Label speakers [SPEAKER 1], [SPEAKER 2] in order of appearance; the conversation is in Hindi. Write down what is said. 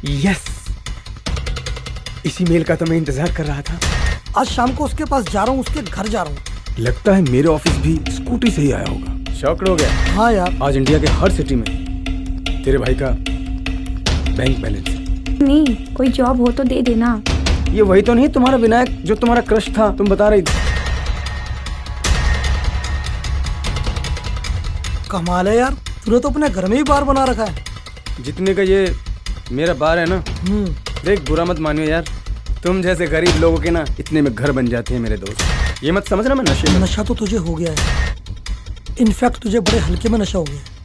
[SPEAKER 1] यस, इसी मेल का तो मैं इंतजार कर रहा था।
[SPEAKER 2] आज शाम को उसके पास जा रहा हूँ, उसके घर जा रहा हूँ।
[SPEAKER 1] लगता है मेरे ऑफिस भी स्कूटी से ही आया होगा। शॉक्ड हो गया?
[SPEAKER 2] हाँ यार,
[SPEAKER 1] आज इंडिया के हर सिटी में तेरे भाई का बैंक बैलेंस है।
[SPEAKER 3] नहीं, कोई जॉब हो तो दे देना।
[SPEAKER 1] ये वही तो नहीं तुम्हारा विनायक जो तुम्हारा क्रश था, तुम बता रही थी।
[SPEAKER 2] कमाल है यार, तूने तो अपने घर में ही बार बना रखा है।
[SPEAKER 1] जितने का ये मेरा बार है ना, देख बुरा मत मानियो यार, तुम जैसे गरीब लोगों के ना इतने में घर बन जाते हैं मेरे दोस्त। ये मत समझना मैं नशे में।
[SPEAKER 2] नशा तो तुझे हो गया है, इनफैक्ट तुझे बड़े हल्के में नशा हो गया है।